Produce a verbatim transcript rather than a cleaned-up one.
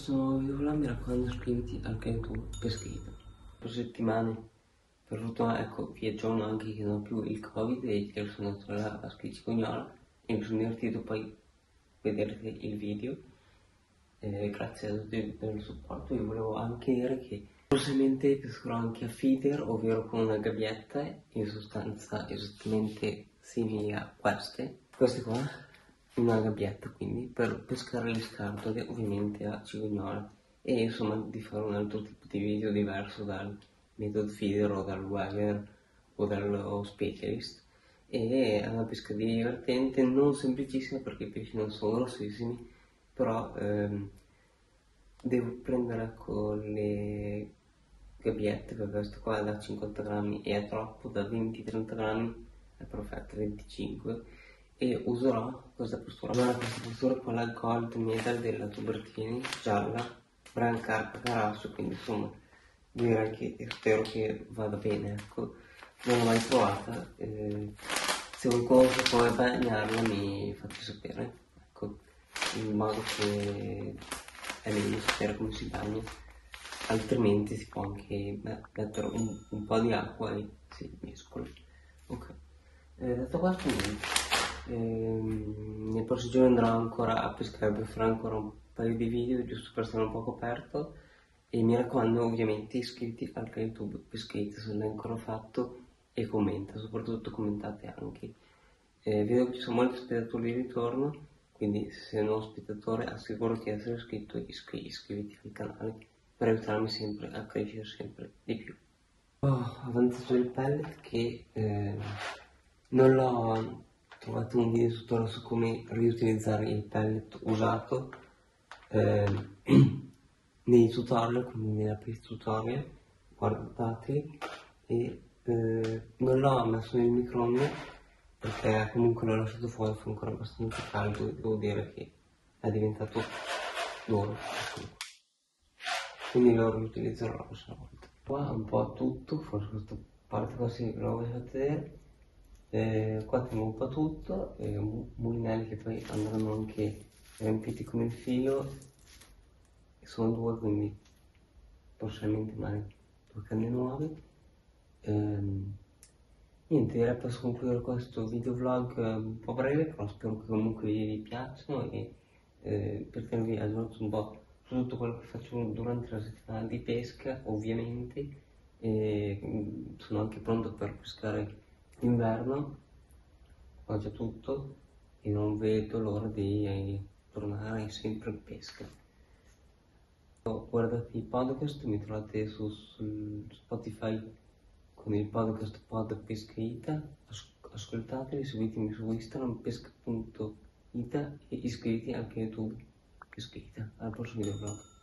questo nuovo video vlog mi raccomando iscriviti al canale YouTube Peschita. Per settimane, per fortuna, ecco, vi aggiorno anche che non ho più il Covid e che sono andato là a Schicigognola e mi sono divertito, poi vedrete il video. Eh, grazie a tutti per il supporto. Io volevo anche dire che prossimamente pescherò anche a feeder, ovvero con una gabbietta, in sostanza esattamente simili a queste, queste qua, una gabbietta quindi, per pescare le scatole ovviamente a cigognola, e insomma di fare un altro tipo di video diverso dal method feeder o dal wagger o dallo specialist. E è una pesca divertente, non semplicissima perché i pesci non sono grossissimi, però ehm, devo prendere con le gabbiette, perché questo qua da cinquanta grammi è troppo, da venti trenta grammi è perfetto, venticinque, e userò questa postura. Allora questa postura con la Gold Medal della Tubertini gialla, brancarpa carasso, quindi insomma direi che spero che vada bene, ecco. Non l'ho mai provata, eh, se qualcuno sa come bagnarla mi fate sapere, ecco, in modo che è meglio sapere come si bagna, altrimenti si può anche mettere un, un po' di acqua e si mescola. Ok, eh, detto questo niente, ehm, nei prossimi giorni andrò ancora a pescare per fare ancora un paio di video giusto per stare un po' coperto, e mi raccomando ovviamente iscriviti al canale YouTube Peschita se non l'hai ancora fatto, e commenta, soprattutto commentate anche. Eh, vedo che ci sono molti spettatori di ritorno, quindi se sei un nuovo spettatore assicurati di essere iscritto e iscri iscriviti al canale per aiutarmi sempre a crescere sempre di più. Ho avanzato il pellet che eh, non l'ho trovato un video tutorial su come riutilizzare il pellet usato eh, nei tutorial, quindi nella playlist tutorial, guardateli, e eh, non l'ho messo nel microonde perché comunque l'ho lasciato fuori, fa ancora abbastanza caldo e devo dire che è diventato duro, quindi lo riutilizzerò la prossima volta. Qua un po' tutto, forse questa parte così ve lo faccio vedere. Eh, qua tengo un po' tutto, e mulinelli che poi andranno anche riempiti con il filo, sono due, quindi possibilmente magari due canne nuove. Ehm, niente, direi posso concludere questo video vlog un po' breve, però spero che comunque vi piacciono, e eh, per tenervi aggiornato un po' su tutto quello che faccio durante la settimana di pesca, ovviamente. E mh, sono anche pronto per pescare d'inverno, ho già tutto e non vedo l'ora di eh, tornare sempre in pesca. Guardate i podcast, mi trovate su, su Spotify con il podcast Pod Peschita, As ascoltateli, seguitemi su Instagram pesca punto ita e iscriviti anche a YouTube Peschita. Al prossimo video vlog.